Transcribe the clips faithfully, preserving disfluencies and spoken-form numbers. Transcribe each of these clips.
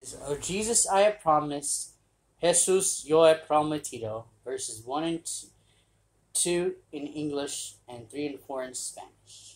Oh, Jesus, I have promised. Jesus, yo he prometido. Verses one and two, two in English and three and four in Spanish.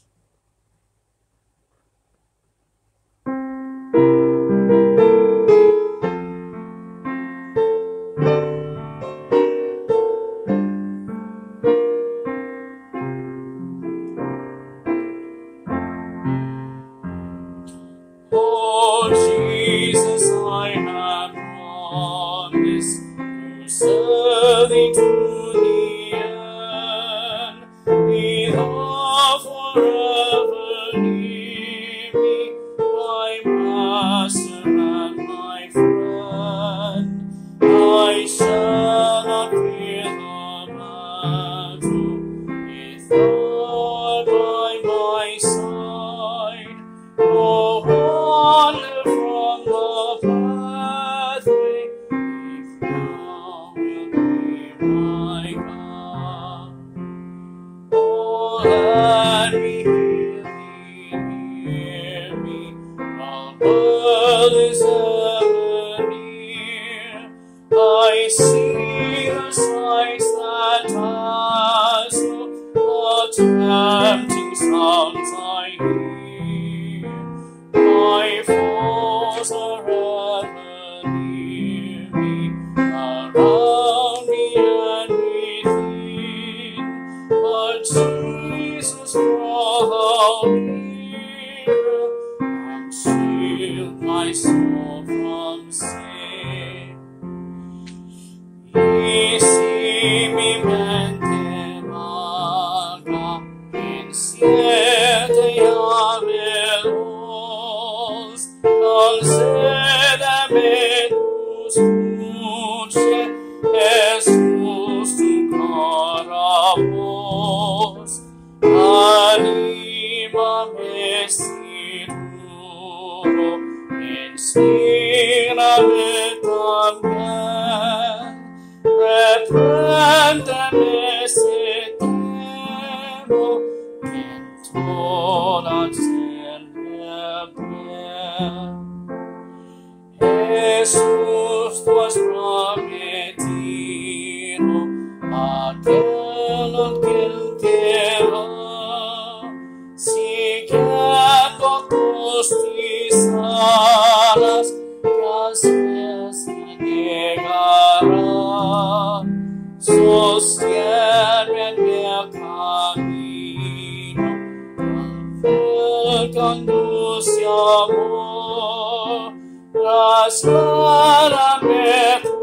Oh, Jesus, I have promised to serve thee to the end. Be thou forever near me, my master and my friend. I shall not fear the battle, if thou art by my side. No wander from the pathway, if thou wilt be my God. Oh, let me hear thee, hear me, the world is ever near. I see the sights that pass, the tempting sounds I hear. My foes are ever near me, around me and within. But Jesus, draw thou near, and shield my soul from sin. Isi mi mente vaga, in siete abelos, concédeme tus luces, Jesús, tu clara voz. Anímame si duro, inspírame también. Repréndeme si temo, que en todas tiene bien. Jesús, tú has prometido aquel aquel que va, siguiendo tus pisadas, que así se llegará. Sostiene en mi camino, con conduce amor, trasládame